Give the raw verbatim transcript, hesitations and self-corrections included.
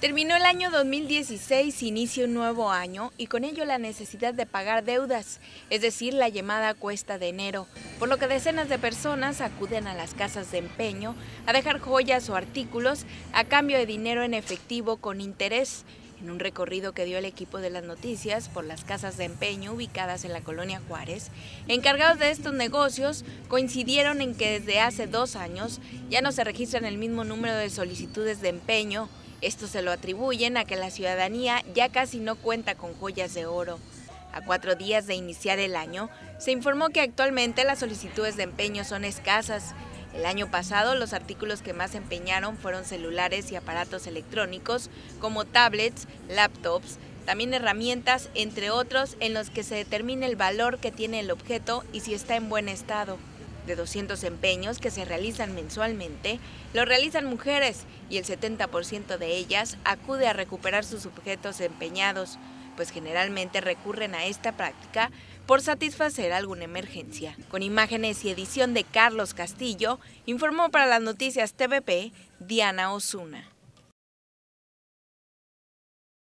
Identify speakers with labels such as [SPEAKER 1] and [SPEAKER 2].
[SPEAKER 1] Terminó el año dos mil dieciséis, inicia un nuevo año y con ello la necesidad de pagar deudas, es decir, la llamada cuesta de enero, por lo que decenas de personas acuden a las casas de empeño a dejar joyas o artículos a cambio de dinero en efectivo con interés. En un recorrido que dio el equipo de las noticias por las casas de empeño ubicadas en la colonia Juárez, encargados de estos negocios coincidieron en que desde hace dos años ya no se registran el mismo número de solicitudes de empeño. Esto se lo atribuyen a que la ciudadanía ya casi no cuenta con joyas de oro. A cuatro días de iniciar el año, se informó que actualmente las solicitudes de empeño son escasas. El año pasado, los artículos que más empeñaron fueron celulares y aparatos electrónicos, como tablets, laptops, también herramientas, entre otros, en los que se determina el valor que tiene el objeto y si está en buen estado. De doscientos empeños que se realizan mensualmente, lo realizan mujeres y el setenta por ciento de ellas acude a recuperar sus objetos empeñados, pues generalmente recurren a esta práctica por satisfacer alguna emergencia. Con imágenes y edición de Carlos Castillo, informó para las noticias T V P, Diana Osuna.